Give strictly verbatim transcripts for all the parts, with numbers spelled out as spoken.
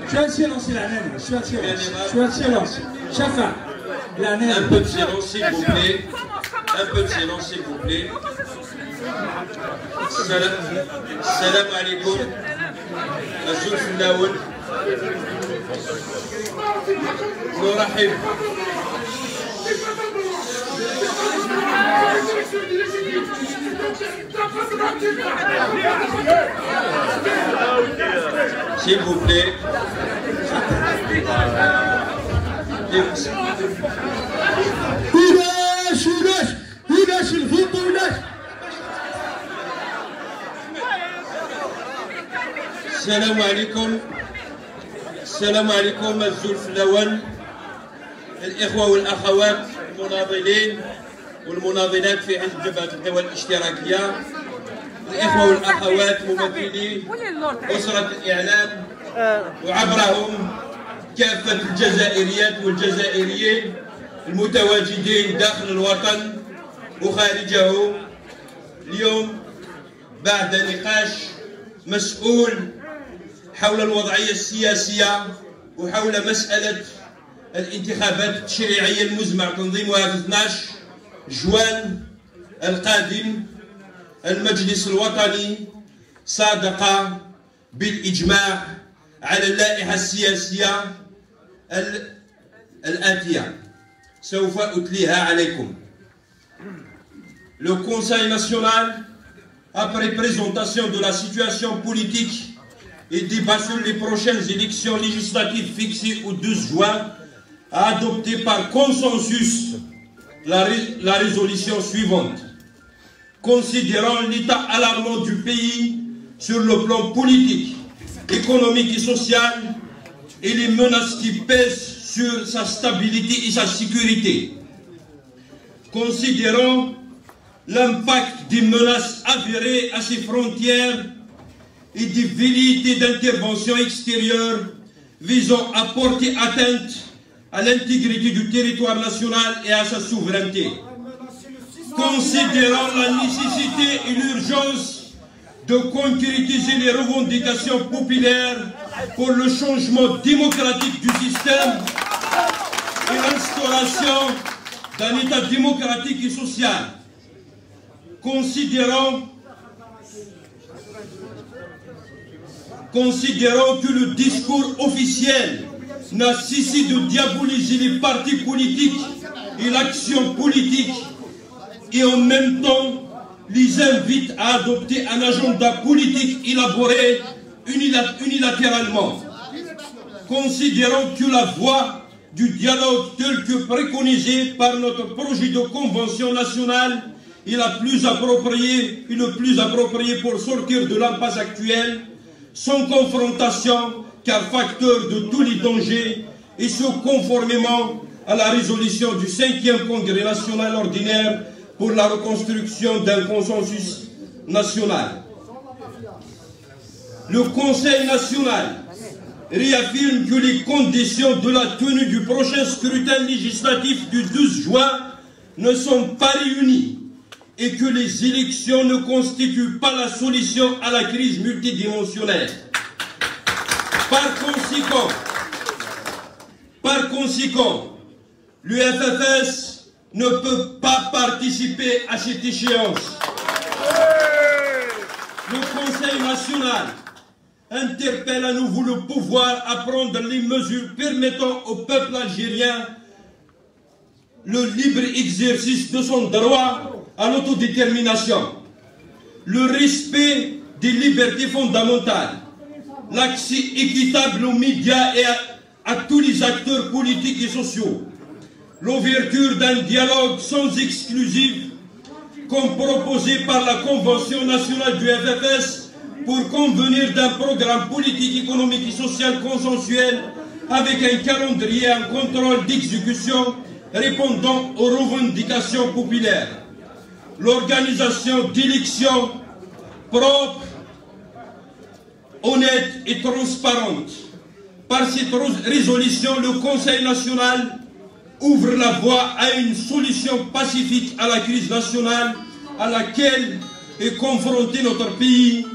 شو هالسيلونس العناني شو هالسيلونس شو هالسيلونس شفا العناني Un peu de silence s'il vous plaît. Un peu de silence s'il vous plaît. Salam, salam alaikum. الزلف الأول نرحب s'il vous plaît. ولاش ولاش ولاش الفوط ولاش السلام عليكم. السلام عليكم الزلف الأول، الإخوة والأخوات المناضلين والمناضلات في حزب جبهة القوى الاشتراكية، الإخوة والأخوات ممثلي أسرة الإعلام وعبرهم كافة الجزائريات والجزائريين المتواجدين داخل الوطن وخارجه. اليوم بعد نقاش مسؤول حول الوضعية السياسية وحول مسألة الانتخابات التشريعية المزمع تنظيمها في اثني عشر جوان القادم، المجلس الوطني صادق بالإجماع على اللائحة السياسية الآتية سوف أتليها عليكم. Le Conseil national, après présentation de la situation politique et débat sur les prochaines élections législatives fixées au douze juin, a adopté par consensus la, la résolution suivante. Considérant l'état alarmant du pays sur le plan politique, économique et social et les menaces qui pèsent sur sa stabilité et sa sécurité. Considérant l'impact des menaces avérées à ses frontières et des velléités d'intervention extérieure visant à porter atteinte à l'intégrité du territoire national et à sa souveraineté. Considérant la nécessité et l'urgence de concrétiser les revendications populaires pour le changement démocratique du système et l'instauration d'un État démocratique et social. Considérant, considérant que le discours officiel n'a cessé de diaboliser les partis politiques et l'action politique et en même temps les invite à adopter un agenda politique élaboré unilatéralement. Considérant que la voie du dialogue tel que préconisé par notre projet de convention nationale est la plus appropriée et le plus approprié pour sortir de l'impasse actuelle, sans confrontation car facteur de tous les dangers et ce conformément à la résolution du cinquième congrès national ordinaire pour la reconstruction d'un consensus national. Le Conseil national réaffirme que les conditions de la tenue du prochain scrutin législatif du douze juin ne sont pas réunies et que les élections ne constituent pas la solution à la crise multidimensionnelle. Par conséquent, par conséquent, l'U F F S ne peut pas participer à cette échéance. Le Conseil national interpelle à nouveau le pouvoir à prendre les mesures permettant au peuple algérien le libre exercice de son droit à l'autodétermination, le respect des libertés fondamentales, l'accès équitable aux médias et à, à tous les acteurs politiques et sociaux, l'ouverture d'un dialogue sans exclusive comme proposé par la Convention nationale du F F S pour convenir d'un programme politique, économique et social consensuel avec un calendrier et un contrôle d'exécution répondant aux revendications populaires. L'organisation d'élections propres, honnêtes et transparentes. Par cette résolution, le Conseil national ouvre la voie à une solution pacifique à la crise nationale à laquelle est confronté notre pays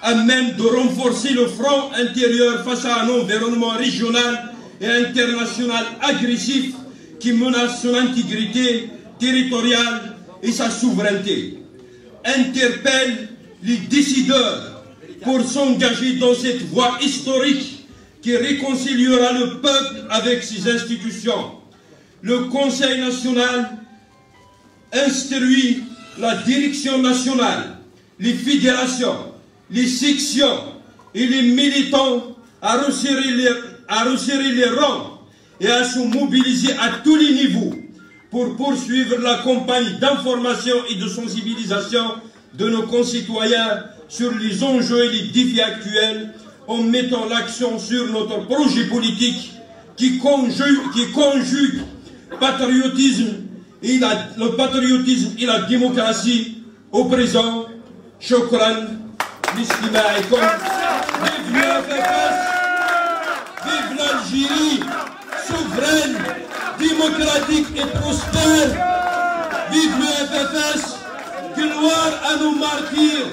à même de renforcer le front intérieur face à un environnement régional et international agressif qui menace son intégrité territoriale et sa souveraineté. Interpelle les décideurs pour s'engager dans cette voie historique qui réconciliera le peuple avec ses institutions. Le Conseil national instruit la direction nationale, les fédérations, les sections et les militants à resserrer les, à resserrer les rangs et à se mobiliser à tous les niveaux pour poursuivre la campagne d'information et de sensibilisation de nos concitoyens sur les enjeux et les défis actuels en mettant l'accent sur notre projet politique qui conjugue, qui conjugue patriotisme et la, le patriotisme et la démocratie au présent. Shukran. Bismillahirrahmanirrahim. Vive l'U F F S, vive l'Algérie, souveraine, démocratique et prospère. Vive l'U F F S, gloire à nos martyrs.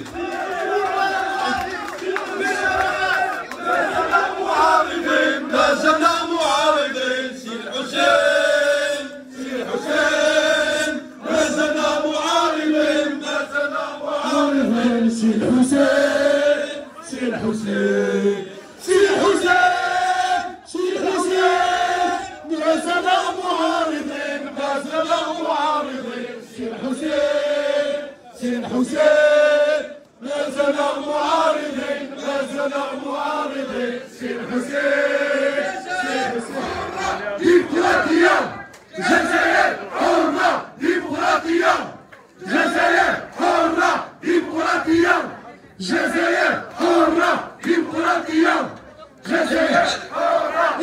سي الحسين سي الحسين سي الحسين سي الحسين نازل معارضين نازل معارضين سي الحسين سي الحسين نازل معارضين نازل معارضين سي الحسين سي الحسين ديمقراطية جزائر حرة ديمقراطية جزائر حرة ديمقراطية جزائر حرة ديمقراطية جزائر حرة.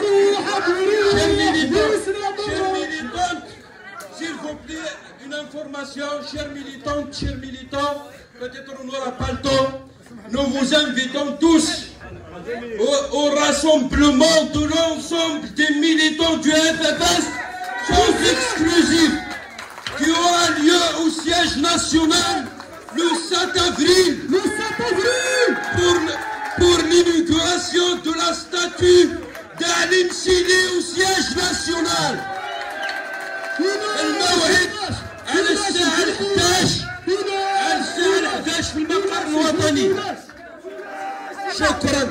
S'il vous plaît, une information, chers militantes, chers militants, peut-être on n'aura pas le temps, nous vous invitons tous au, au rassemblement de l'ensemble des militants du F F S, sans exclusif, qui aura lieu au siège national le sept avril, le sept avril pour, pour l'inauguration de la statue d'Alim Sili au siège national. الموعد على الساعة الحادية عشر على الساعة الحادية عشر في المقر الوطني. شكرا.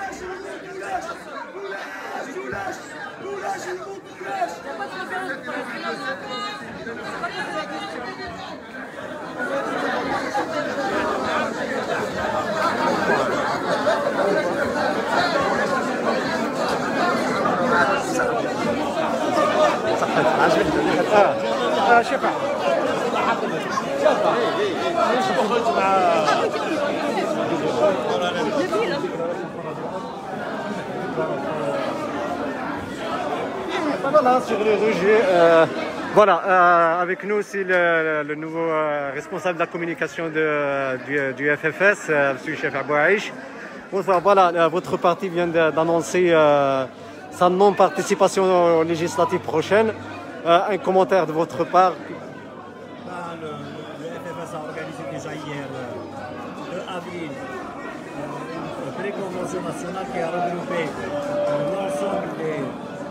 اه شفا Voilà, sur le rejet. Euh, voilà, euh, avec nous c'est le, le nouveau euh, responsable de la communication de, du, du F F S, euh, M. Chef Abou Aïch. Voilà, euh, votre parti vient d'annoncer euh, sa non-participation aux législatives prochaines. Euh, un commentaire de votre part. Ben, le, le F F S a organisé déjà hier, le deux avril, euh, une pré-convention nationale qui a regroupé euh, l'ensemble des,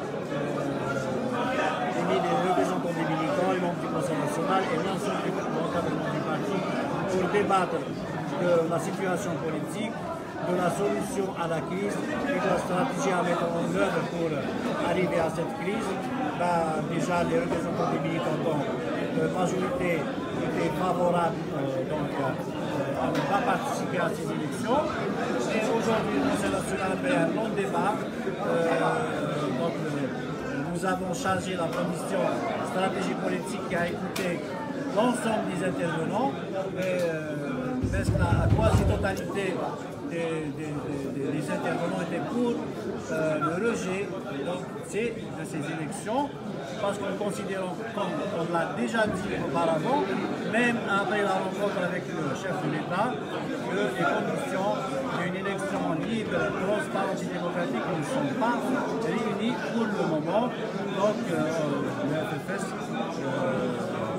euh, des, des représentants des militants, les membres du Conseil national et l'ensemble du encadrement du parti pour débattre de la situation politique, de la solution à la crise et de la stratégie à mettre en œuvre pour arriver à cette crise. Ben, déjà, les représentants des militants, la majorité était favorable euh, donc, euh, à ne pas participer à ces élections. Et aujourd'hui, le Conseil national a fait un long débat. Euh, donc, euh, nous avons changé la commission stratégie politique qui a écouté l'ensemble des intervenants. Et, euh, presque la quasi-totalité Des, des, des, des intervenants étaient pour euh, le rejet donc, de ces élections parce que nous considérons, comme on l'a déjà dit auparavant, même après la rencontre avec le chef de l'État, que les conditions d'une élection libre, transparente et démocratique ne sont pas réunies pour le moment. Donc euh, le F F S euh,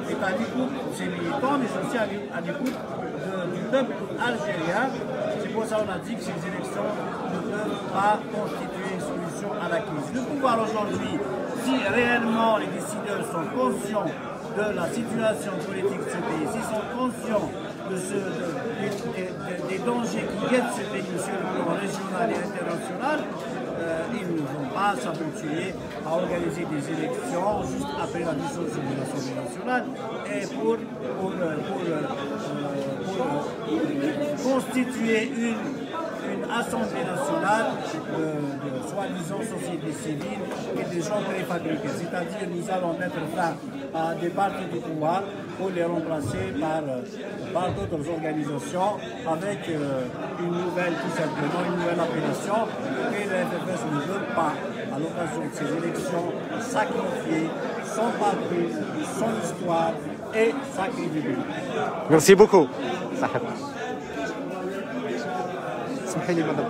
est à l'écoute de ses militants, mais aussi à l'écoute du peuple algérien. C'est pour ça qu'on a dit que ces élections ne peuvent pas constituer une solution à la crise. Le pouvoir aujourd'hui, si réellement les décideurs sont conscients de la situation politique de ce pays, s'ils sont conscients de ce, de, de, de, de, des dangers qui guettent ce pays sur le plan régional et international, euh, ils ne vont pas s'aventurer à organiser des élections juste après la dissolution de l'Assemblée nationale et pour, pour, pour, pour, pour constituer une une assemblée nationale euh, de soi-disant société civile et des gens préfabriqués. C'est-à-dire nous allons mettre fin à des partis du pouvoir pour les remplacer par, par d'autres organisations avec euh, une nouvelle, tout simplement, une nouvelle appellation et le F F S ne veut pas, à l'occasion de ces élections, sacrifier son parti, son histoire et sa crédibilité. Merci beaucoup. اسمحي لي مدام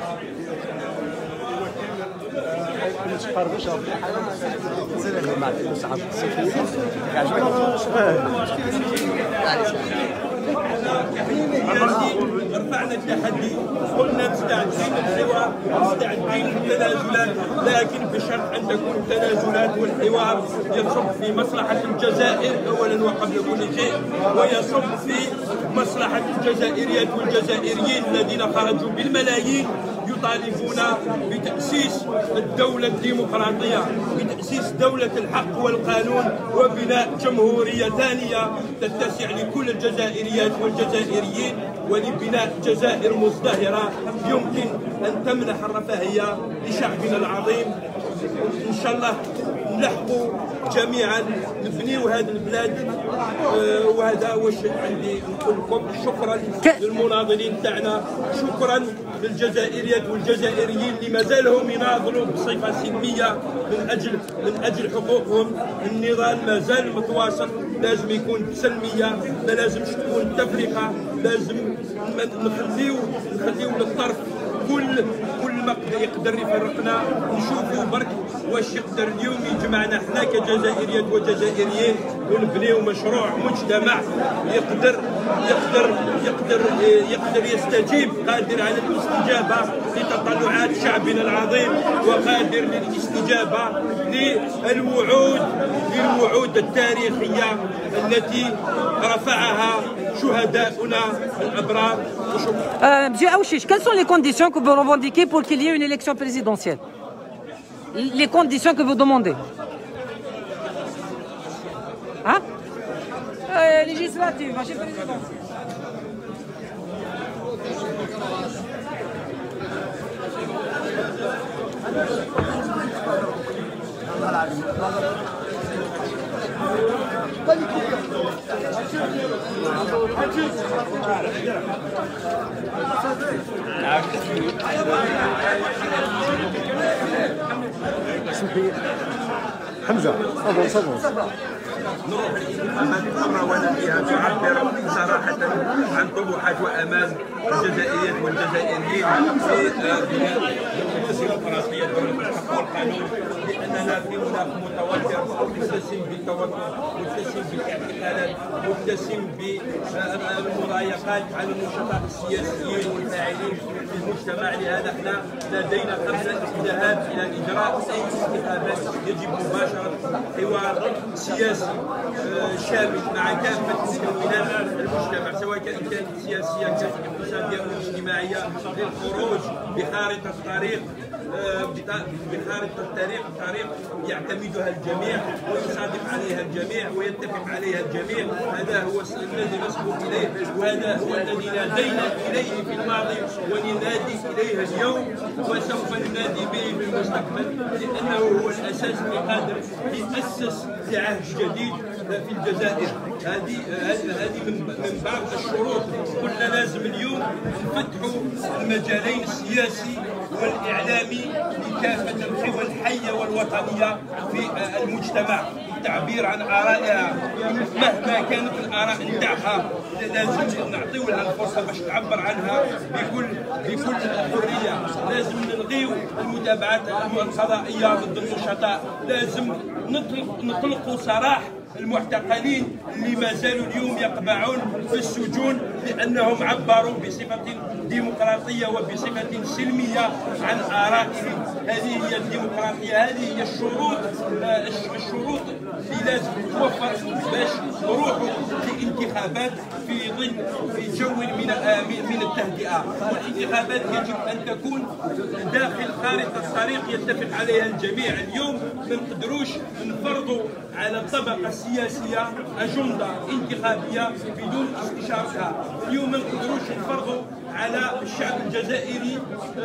رفعنا التحدي قلنا مستعدين للحوار مستعدين للتنازلات لكن بشرط ان تكون التنازلات والحوار يصب في مصلحه الجزائر اولا وقبل كل شيء ويصب في مصلحه الجزائريات والجزائريين الذين خرجوا بالملايين يطالبون بتأسيس الدولة الديمقراطية بتأسيس دولة الحق والقانون وبناء جمهورية ثانية تتسع لكل الجزائريات والجزائريين ولبناء جزائر مزدهرة يمكن أن تمنح الرفاهية لشعبنا العظيم. إن شاء الله نلحقوا جميعا نبنيو هذه البلاد أه وهذا واش عندي نقول لكم. شكرا للمناضلين تاعنا، شكرا للجزائريات والجزائريين اللي مازالهم يناضلوا بصفه سلميه من اجل من اجل حقوقهم. النضال مازال متواصل، لازم يكون بسلميه، ما لازمش تكون تفرقه، لازم نخليو نخليو للطرف كل كل ما يقدر يفرقنا، نشوفوا برك واش يقدر اليوم يجمعنا حنا كجزائريات وجزائريين ونبنيو مشروع مجتمع يقدر يقدر يقدر يقدر يستجيب، قادر على الاستجابه لتطلعات شعبنا العظيم وقادر للاستجابه للوعود للوعود التاريخيه التي رفعها شهداؤنا الابرار. Euh, Monsieur Aouchiche, quelles sont les conditions que vous revendiquez pour qu'il y ait une élection présidentielle? Les conditions que vous demandez? Hein? euh, Législative, monsieur le président. حمزة تفضل تفضل. نروح للانتخابات الأخرى وأنا فيها تعبر صراحة عن طموحات وأمال الجزائريات والجزائريين في بناء ديمقراطية دولة الحق والقانون، لأننا في مناخ متوتر متسم بالتوتر متسم بالاعتقالات متسم بالمضايقات على النشطاء السياسيين والفاعلين في المجتمع. لهذا احنا لدينا قبل الذهاب إلى إجراء أي انتخابات يجب مباشرة حوار سياسي شامل مع كافة مكونات المجتمع سواء كانت سياسية كانت اقتصادية أو اجتماعية للخروج بخارطة الطريق بخارطة الطريق طريق يعتمدها الجميع ويصادق عليها الجميع ويتفق عليها الجميع. هذا هو الذي نسبق إليه وهذا هو الذي نادينا إليه في الماضي وننادي إليه اليوم وسوف ننادي به في المستقبل، لأنه هو الأساس اللي قادر يأسس لعهد جديد في الجزائر. هذه هذه من بعض الشروط. قلنا لازم اليوم نفتحوا المجالين السياسي والإعلامي لكافة القوى الحية والوطنية في المجتمع، التعبير عن آرائها مهما كانت الآراء نتاعها لازم نعطيو لها الفرصة باش تعبر عنها بكل بكل حرية. لازم نلغيو المتابعات القضائية ضد النشطاء، لازم نطلق نطلقوا سراح المعتقلين اللي ما زالوا اليوم يقبعون في السجون لأنهم عبروا بصفة ديمقراطية وبصفة سلمية عن آرائهم. هذه هي الديمقراطية، هذه هي الشروط الشروط اللي لازم توفر باش نروحوا لانتخابات في ظل في جو من من التهدئة. والانتخابات يجب أن تكون داخل خارطة الطريق يتفق عليها الجميع. اليوم ما نقدروش نفرضوا على الطبقة السياسية أجندة انتخابية بدون استشارتها. اليوم ما نقدروش نفرضوا على الشعب الجزائري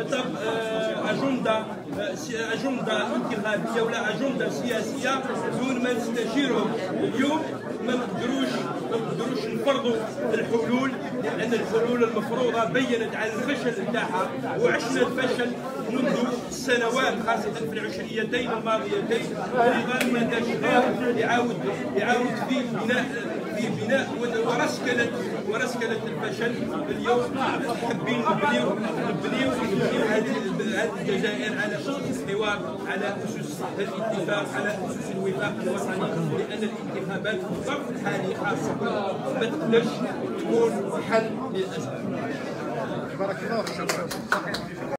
أجندة أجندة انتخابية ولا أجندة سياسية دون ما نستشيرهم. اليوم ما نقدروش ما نقدروش نفرضوا الحلول، لأن الحلول المفروضة بينت على الفشل نتاعها، وعشنا الفشل منذ سنوات خاصة في العشريتين الماضيتين. النظام ما دارش غير يعاود يعاود في بناء في بناء ورسكلة ورسكلة الفشل. اليوم حابين نبنيو نبنيو نبنيو هذه الجزائر على أسس الحوار، على أسس الاتفاق، على أسس الوفاق الوطني، لأن الانتخابات في الظرف الحالي خاصة ما تقدرش تكون حل للأزمة.